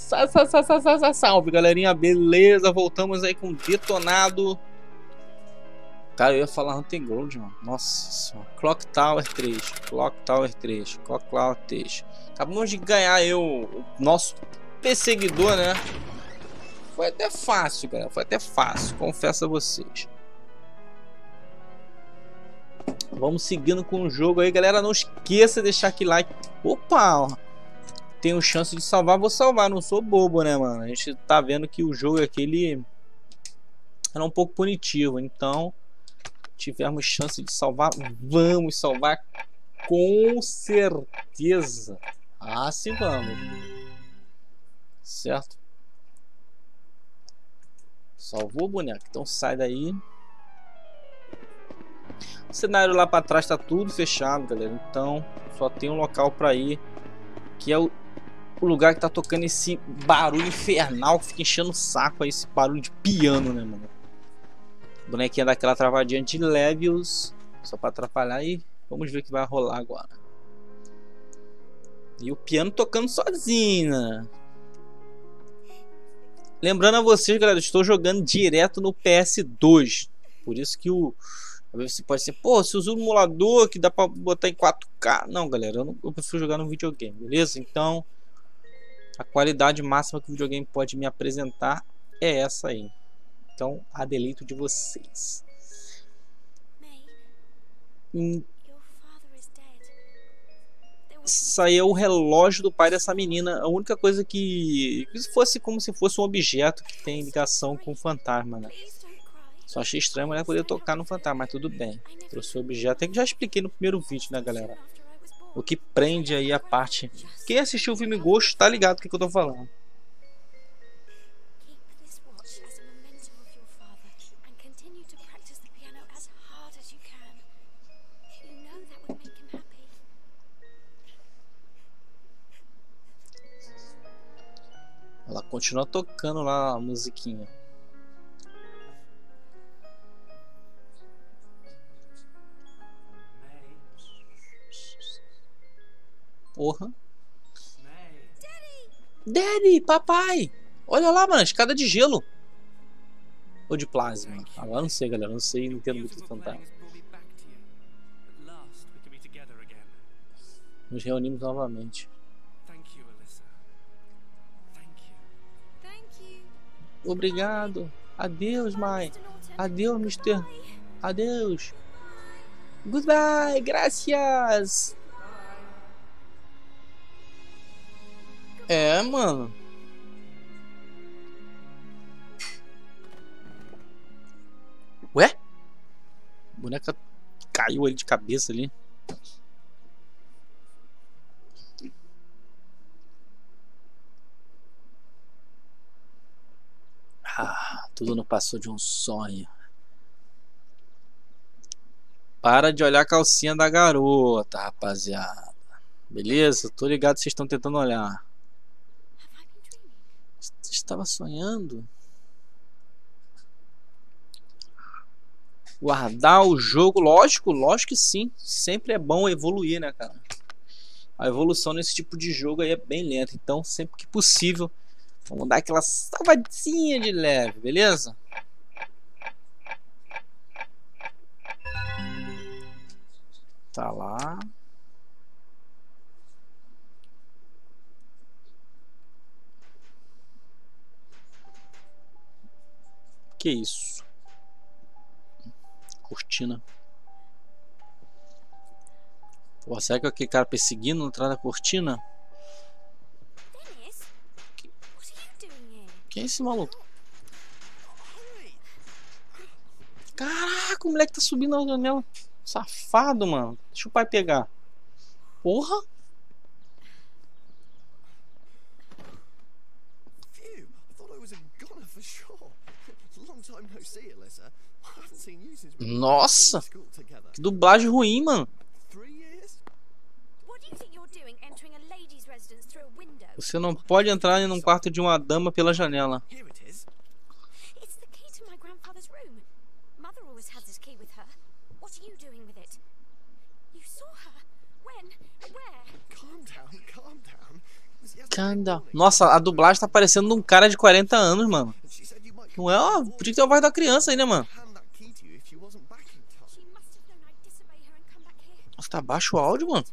Salve, galerinha, beleza? Voltamos aí com Detonado. Cara, eu ia falar Hunter Gold, mano. Nossa senhora. Clock Tower 3, Clock Tower 3, Clock Tower 3. Acabamos de ganhar aí o nosso perseguidor, né? Foi até fácil, galera. Foi até fácil, confesso a vocês. Vamos seguindo com o jogo aí, galera. Não esqueça de deixar aquele like. Opa! Tenho chance de salvar, vou salvar. Não sou bobo, né, mano? A gente tá vendo que o jogo aqui, ele era um pouco punitivo. Então, tivermos chance de salvar, vamos salvar com certeza. Ah, sim, vamos. Certo? Salvou, boneco. Então sai daí. O cenário lá para trás tá tudo fechado, galera. Então só tem um local para ir, que é o lugar que tá tocando esse barulho infernal que fica enchendo o saco aí, esse barulho de piano, né, mano? O bonequinho dá aquela travadinha de levels só para atrapalhar, e vamos ver o que vai rolar agora. E o piano tocando sozinho, né? Lembrando a vocês, galera, eu estou jogando direto no PS2. Por isso que você pode ser, pô, se usa um emulador que dá pra botar em 4K. Não, galera, eu prefiro jogar no videogame, beleza? Então, a qualidade máxima que o videogame pode me apresentar é essa aí. Então, a deleito de vocês. Isso aí é o relógio do pai dessa menina. A única coisa que fosse como se fosse um objeto que tem ligação com o fantasma, né? Só achei estranho a mulher poder tocar no fantasma, mas tudo bem. Trouxe o objeto. Até que já expliquei no primeiro vídeo, né, galera? O que prende aí a parte. Quem assistiu o filme Ghost tá ligado do que eu tô falando. Ela continua tocando lá a musiquinha. Porra. Daddy, papai. Olha lá, mano, escada de gelo. Ou de plasma. Agora não sei, galera. Não sei, não entendo muito do fantasma. Nos reunimos novamente. Obrigado. Adeus, mãe. Adeus, Mister. Adeus. Goodbye. Gracias. É, mano. Ué? A boneca caiu ali de cabeça ali. Ah, tudo não passou de um sonho. Para de olhar a calcinha da garota, rapaziada. Beleza? Tô ligado que vocês estão tentando olhar. Estava sonhando? Guardar o jogo, lógico que sim. Sempre é bom evoluir, né, cara? A evolução nesse tipo de jogo aí é bem lenta. Então, sempre que possível, vamos dar aquela salvadinha de leve, beleza? Tá lá. Que isso? Cortina. Pô, será que é aquele cara perseguindo atrás da cortina? Quem é esse maluco? Caraca, o moleque tá subindo na janela. Safado, mano. Deixa o pai pegar. Porra! Nossa! Que dublagem ruim, mano. Você não pode entrar em um quarto de uma dama pela janela. Kinda. Nossa, a dublagem tá parecendo um cara de 40 anos, mano. Não é? Ó, podia ter a voz da criança aí, né, mano? Nossa, tá baixo o áudio, mano.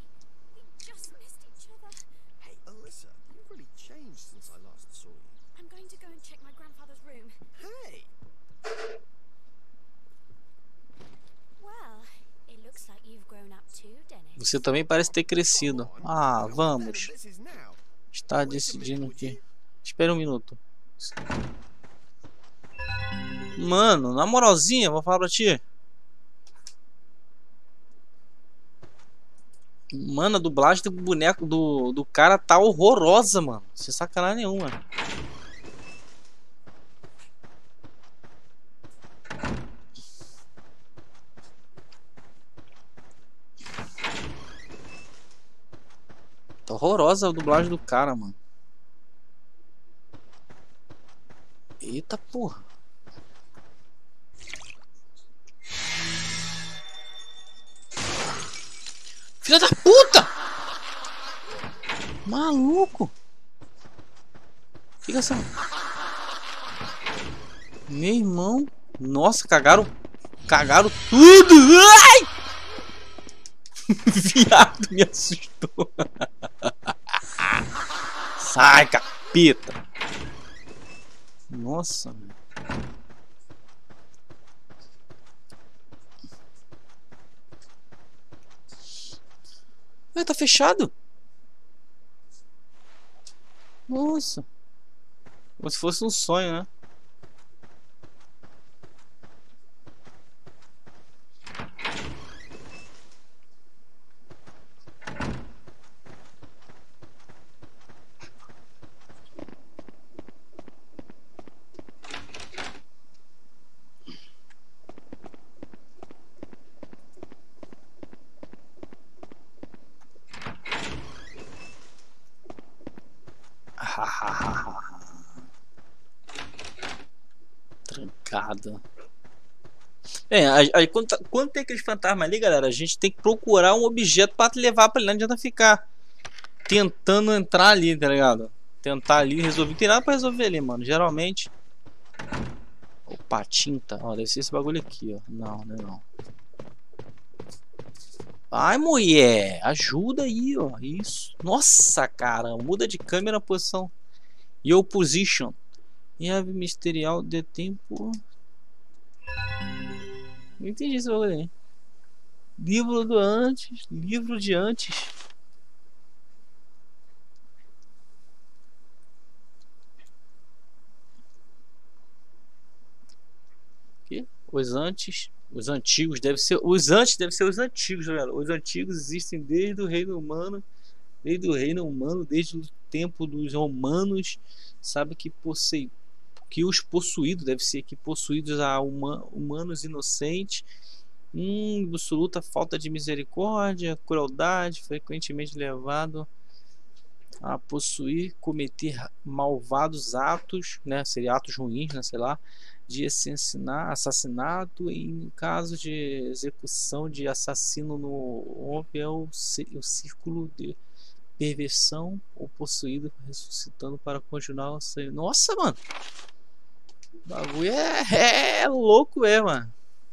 Você também parece ter crescido. Ah, vamos. Está decidindo aqui. Espera um minuto. Mano, na moralzinha, vou falar pra ti. Mano, a dublagem do boneco do cara tá horrorosa, mano. Sem sacanagem nenhuma. Tá horrorosa a dublagem do cara, mano. Eita porra. Filha da puta! Maluco! Fica assim. Meu irmão. Nossa, cagaram tudo! Ai! Viado, me assustou. Sai, capeta. Nossa. Tá fechado? Nossa. Como se fosse um sonho, né? Trancada. Aí quando tem aqueles fantasmas ali, galera, a gente tem que procurar um objeto pra levar pra ele. Não adianta ficar tentando entrar ali, tá ligado? Tentar ali resolver. Não tem nada pra resolver ali, mano. Geralmente. Opa, tinta. Ó, deve ser esse bagulho aqui, ó. Não, não é não. Ai, mulher. Ajuda aí, ó. Isso. Nossa, cara. Muda de câmera, posição. E position. E a ministerial de tempo. Não entendi esse bagulho aí. Livro do antes. Livro de antes. Aqui? Os antes. Os antigos deve ser. Os antes deve ser os antigos, galera. Os antigos existem desde o reino humano. Desde o reino humano. Desde o tempo dos romanos. Sabe que possui. Que os possuídos, deve ser que possuídos a humanos inocentes, absoluta falta de misericórdia, crueldade, frequentemente levado a possuir, cometer malvados atos, né, seria atos ruins, né, sei lá, de assassinato, em caso de execução de assassino no homem é o círculo de perversão, ou possuído ressuscitando para continuar o sangue. Nossa, mano! O bagulho é louco, mano.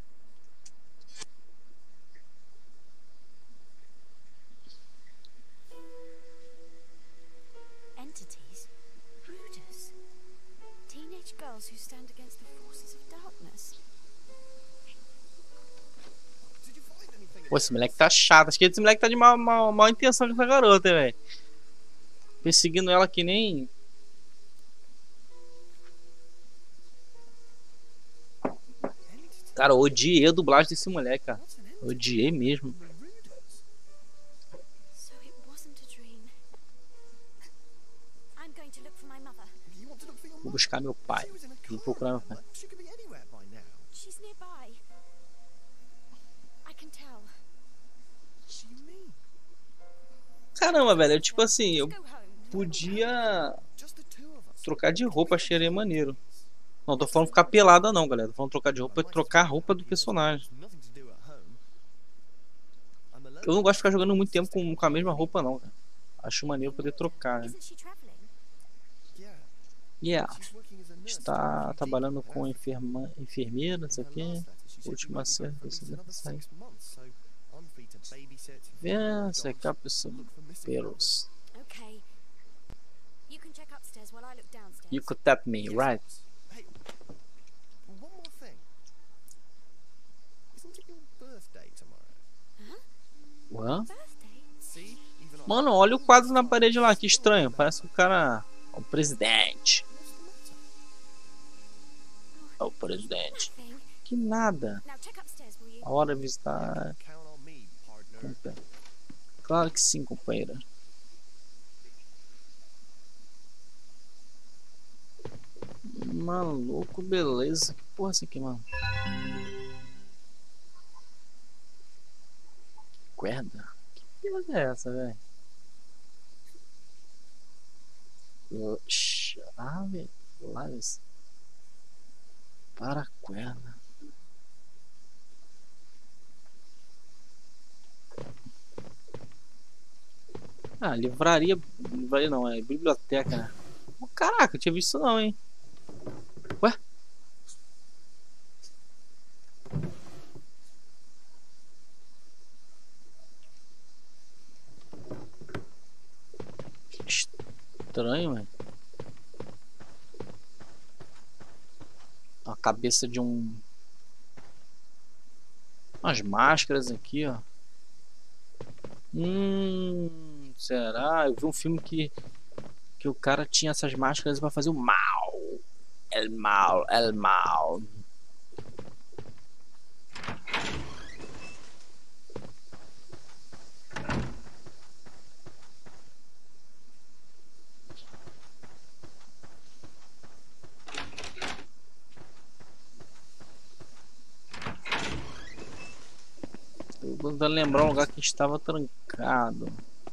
Entities, brooders, teenage girls who stand against the forces of darkness. Pô, esse moleque tá chato. Acho que esse moleque tá de mal intenção com essa garota, velho. Perseguindo ela que nem. Cara, eu odiei a dublagem desse moleque, cara. Odiei mesmo. Vou buscar meu pai. Vou procurar meu pai. Caramba, velho. Tipo assim, eu podia trocar de roupa, achei maneiro. Não, tô falando ficar pelada não, galera. Tô falando trocar de roupa, trocar a roupa do personagem. Eu não gosto de ficar jogando muito tempo com a mesma roupa não, cara. Acho maneiro poder trocar, né? Isn't she traveling? Yeah. Está trabalhando com enfermeira, não sei o que. Última acerto, vença, pelos. Okay. You can check upstairs while I look downstairs. You could tap me, right? Hey, one more thing. Isn't it your birthday tomorrow? Ué? Birthday? See? Even I- Mano, olha o quadro na parede lá, que estranho. Parece que o cara é o presidente. É o presidente. Nothing. Que nada. Now check upstairs, will you? A hora de visitar. Count on me, partner. Claro que sim, companheira. Maluco, beleza. Que porra é essa aqui, mano? Cuerda? Que porra é essa, velho? Chave. Laves. Para cuerda. Ah, livraria. Livraria não, é biblioteca, né? Oh, caraca, eu tinha visto isso não, hein? Ué? Estranho, velho. A cabeça de um. Umas máscaras aqui, ó. Será? Eu vi um filme que o cara tinha essas máscaras pra fazer o mal. El mal, el mal. Tô tentando lembrar um lugar que estava trancado.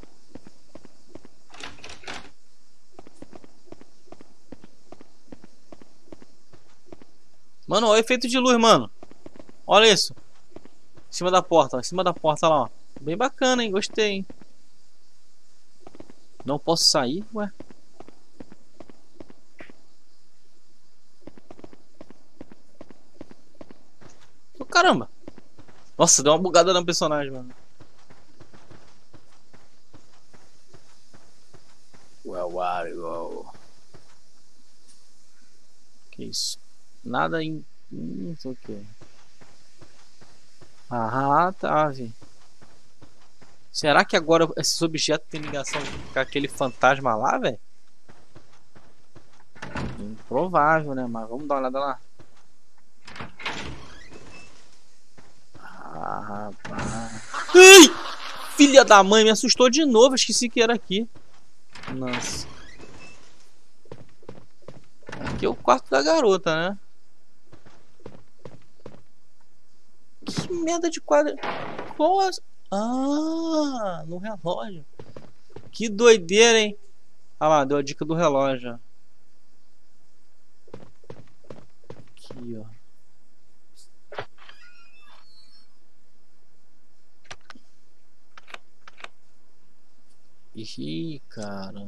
Mano, olha o efeito de luz, mano. Olha isso. Em cima da porta, ó. Em cima da porta lá, ó. Bem bacana, hein? Gostei, hein? Não posso sair, ué. Oh, caramba. Nossa, deu uma bugada no personagem, mano. Where are you? Que isso? Nada em. Não sei o que. Ah, tá, vi. Será que agora esses objetos têm ligação com aquele fantasma lá, velho? Improvável, né? Mas vamos dar uma olhada lá. Ah, rapaz. Ai! Filha da mãe, me assustou de novo. Esqueci que era aqui. Nossa. Aqui é o quarto da garota, né? Que merda de quadro. Nossa. Ah, no relógio. Que doideira, hein? Ah lá, deu a dica do relógio. Aqui, ó. Ih, cara.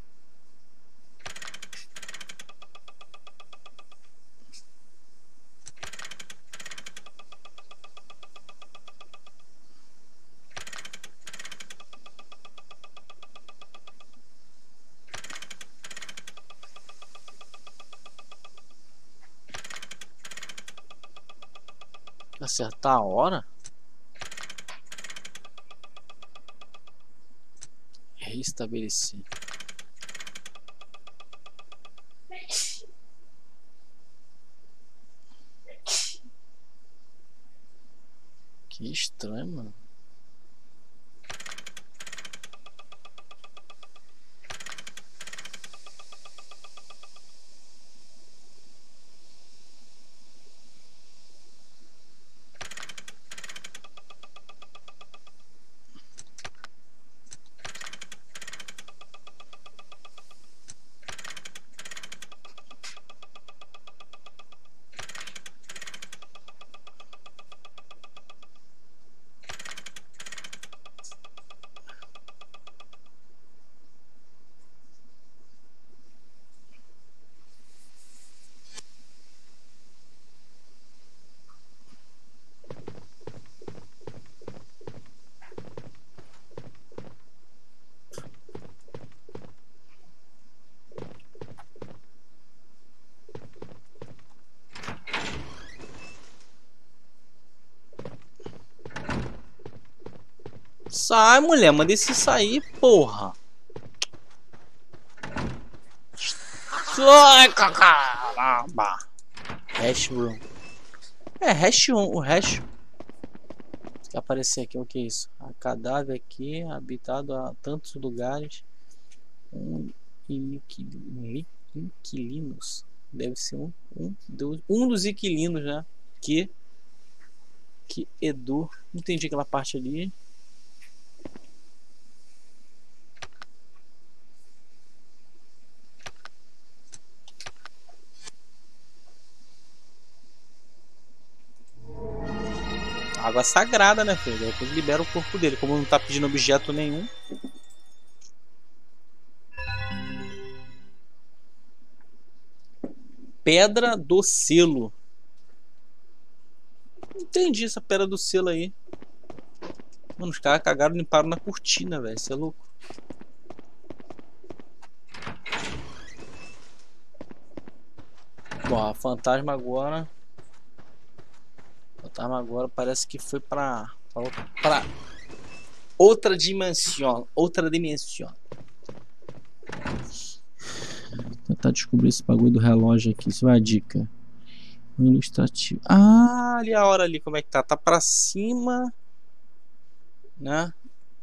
Acertar a hora? Restabelecer. Que estranho, mano. Sai, mulher. Manda esse sair, porra. Sai, caramba. Hash room. É, hash room. O hash... Que aparecer aqui, o que é isso? A cadáver aqui, habitado a tantos lugares. Inquilinos. Deve ser um dos inquilinos, né? Que Edu. Não entendi aquela parte ali. Água sagrada, né, filho? Depois libera o corpo dele. Como não tá pedindo objeto nenhum. Pedra do selo. Não entendi essa pedra do selo aí. Mano, os caras cagaram e limparam na cortina, velho. Isso é louco. Bom, a fantasma agora. Parece que foi pra outra dimensão. Tentar descobrir esse bagulho do relógio aqui. Isso é uma dica. Um ilustrativo. Ah, ali a hora ali, como é que tá? Tá pra cima, né?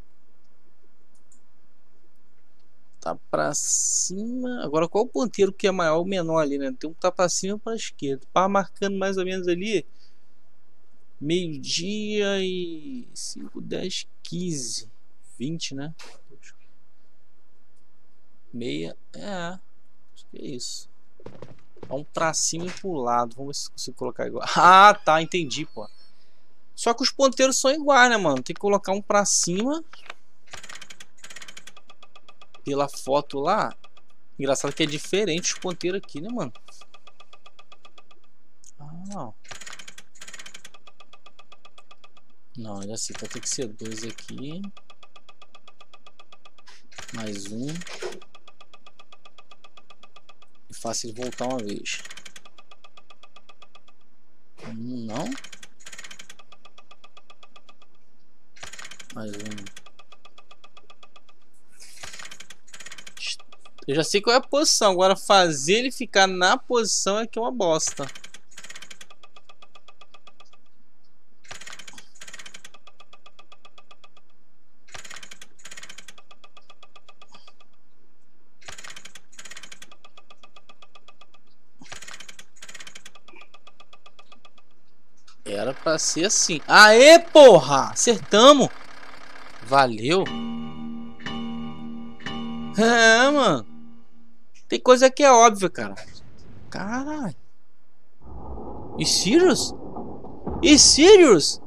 Tá pra cima. Agora qual o ponteiro que é maior ou menor ali, né? Tem um que tá pra cima e pra esquerda. Tá marcando mais ou menos ali. Meio-dia e 5, 10, 15, 20, né? Meia. É. Acho que é isso. Um pra cima e pro lado. Vamos ver se consigo colocar igual. Ah, tá. Entendi, pô. Só que os ponteiros são iguais, né, mano? Tem que colocar um pra cima. Pela foto lá. Engraçado que é diferente os ponteiros aqui, né, mano? Ah. Não, ainda assim. Então tem que ser 2 aqui. Mais um. E fácil de voltar uma vez. Não. Mais um. Eu já sei qual é a posição. Agora fazer ele ficar na posição é que é uma bosta. Era pra ser assim. Aê, porra! Acertamos! Valeu! É, mano. Tem coisa que é óbvia, cara. Caralho. E Sirius? E Sirius?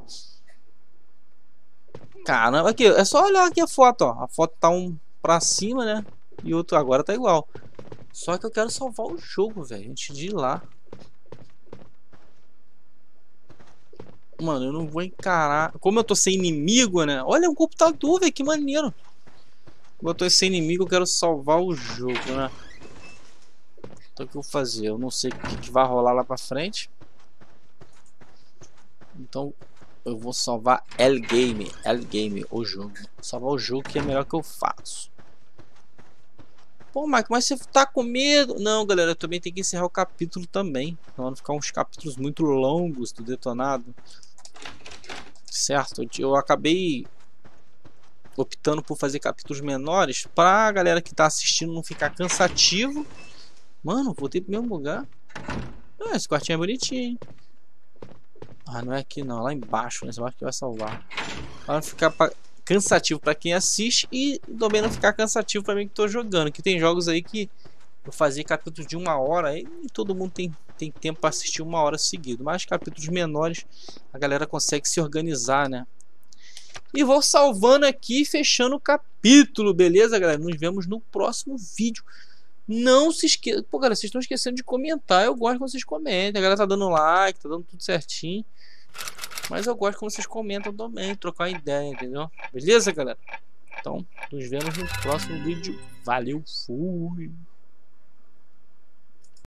Caramba, aqui. É só olhar aqui a foto, ó. A foto tá um pra cima, né? E outro agora tá igual. Só que eu quero salvar o jogo, velho. Antes de ir lá. Mano, eu não vou encarar. Como eu tô sem inimigo, né? Olha, um computador, velho. Que maneiro. Como eu tô sem inimigo, eu quero salvar o jogo, né? Então o que eu vou fazer? Eu não sei o que vai rolar lá pra frente. Então eu vou salvar El Game, o jogo. Salvar o jogo que é melhor que eu faço. Pô, Mike, mas você tá com medo? Não, galera, eu também tenho que encerrar o capítulo também. Não vão ficar uns capítulos muito longos do detonado. Certo? Eu acabei optando por fazer capítulos menores pra galera que tá assistindo não ficar cansativo. Mano, voltei pro mesmo lugar. Ah, esse quartinho é bonitinho, hein? Ah, não é aqui não, é lá embaixo, né? Eu acho que vai salvar. Pra não ficar cansativo pra quem assiste e também não ficar cansativo pra mim que tô jogando. Que tem jogos aí que eu fazia capítulos de 1 hora e todo mundo tem tempo pra assistir 1 hora seguido. Mas capítulos menores a galera consegue se organizar, né? E vou salvando aqui e fechando o capítulo, beleza, galera? Nos vemos no próximo vídeo. Não se esqueça. Pô, galera, vocês estão esquecendo de comentar. Eu gosto que vocês comentem. A galera tá dando like, tá dando tudo certinho. Mas eu gosto que vocês comentam também, trocar ideia, entendeu? Beleza, galera? Então, nos vemos no próximo vídeo. Valeu, fui!